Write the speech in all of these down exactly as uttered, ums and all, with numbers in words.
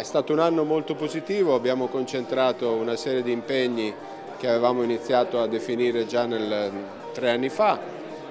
stato un anno molto positivo, abbiamo concentrato una serie di impegni che avevamo iniziato a definire già nel, tre anni fa,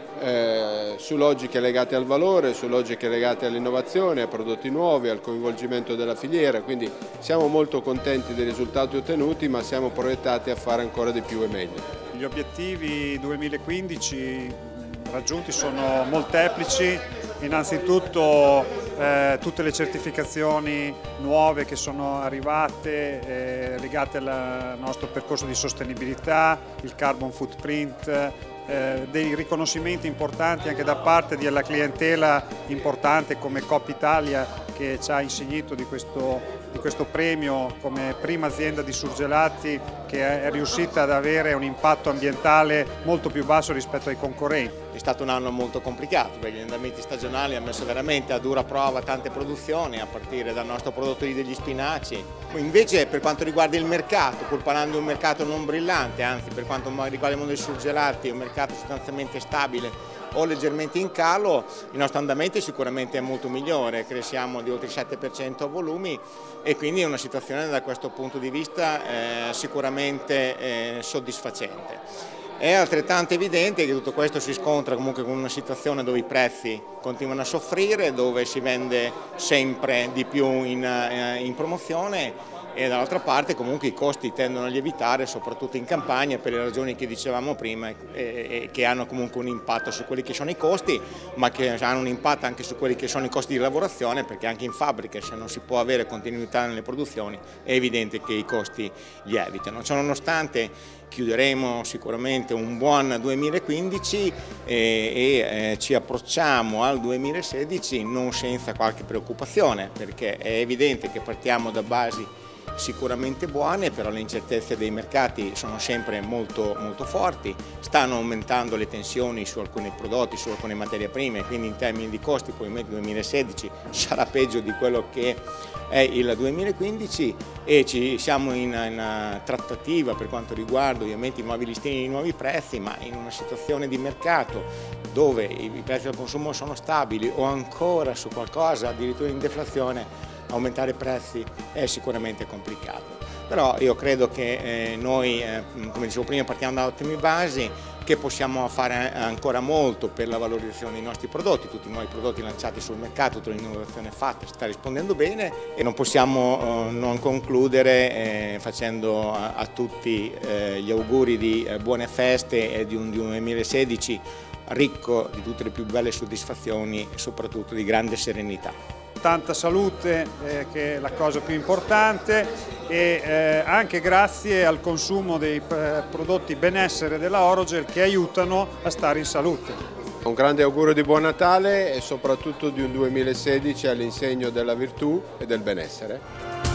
eh, su logiche legate al valore, su logiche legate all'innovazione, a prodotti nuovi, al coinvolgimento della filiera, quindi siamo molto contenti dei risultati ottenuti, ma siamo proiettati a fare ancora di più e meglio. Gli obiettivi duemilaquindici raggiunti sono molteplici. Innanzitutto eh, tutte le certificazioni nuove che sono arrivate eh, legate al nostro percorso di sostenibilità, il carbon footprint, eh, dei riconoscimenti importanti anche da parte della clientela importante come Coop Italia, che ci ha insignito di questo, di questo premio come prima azienda di surgelati che è riuscita ad avere un impatto ambientale molto più basso rispetto ai concorrenti. È stato un anno molto complicato perché gli andamenti stagionali hanno messo veramente a dura prova tante produzioni, a partire dal nostro prodotto degli spinaci. Invece per quanto riguarda il mercato, pur parlando di un mercato non brillante, anzi per quanto riguarda il mondo dei surgelati è un mercato sostanzialmente stabile o leggermente in calo, il nostro andamento sicuramente è molto migliore, cresciamo di oltre il sette per cento a volumi e quindi è una situazione da questo punto di vista eh, sicuramente eh, soddisfacente. È altrettanto evidente che tutto questo si scontra comunque con una situazione dove i prezzi continuano a soffrire, dove si vende sempre di più in, in promozione e dall'altra parte comunque i costi tendono a lievitare soprattutto in campagna per le ragioni che dicevamo prima e, e che hanno comunque un impatto su quelli che sono i costi, ma che hanno un impatto anche su quelli che sono i costi di lavorazione, perché anche in fabbriche se non si può avere continuità nelle produzioni è evidente che i costi lievitano. Ciononostante chiuderemo sicuramente un buon duemilaquindici e, e eh, ci approcciamo al duemilasedici non senza qualche preoccupazione, perché è evidente che partiamo da basi sicuramente buone, però le incertezze dei mercati sono sempre molto, molto forti, stanno aumentando le tensioni su alcuni prodotti, su alcune materie prime, quindi in termini di costi probabilmente il duemilasedici sarà peggio di quello che è il duemilaquindici e ci siamo in, in trattativa per quanto riguarda ovviamente i nuovi listini, i nuovi prezzi, ma in una situazione di mercato dove i prezzi al consumo sono stabili o ancora su qualcosa addirittura in deflazione, aumentare i prezzi è sicuramente complicato. Però io credo che eh, noi, eh, come dicevo prima, partiamo da ottime basi, che possiamo fare ancora molto per la valorizzazione dei nostri prodotti, tutti i nuovi prodotti lanciati sul mercato, tutta l'innovazione fatta sta rispondendo bene e non possiamo eh, non concludere eh, facendo a, a tutti eh, gli auguri di eh, buone feste e di un, di un duemilasedici ricco di tutte le più belle soddisfazioni e soprattutto di grande serenità. Tanta salute eh, che è la cosa più importante e eh, anche grazie al consumo dei eh, prodotti benessere della Orogel che aiutano a stare in salute. Un grande augurio di buon Natale e soprattutto di un duemilasedici all'insegno della virtù e del benessere.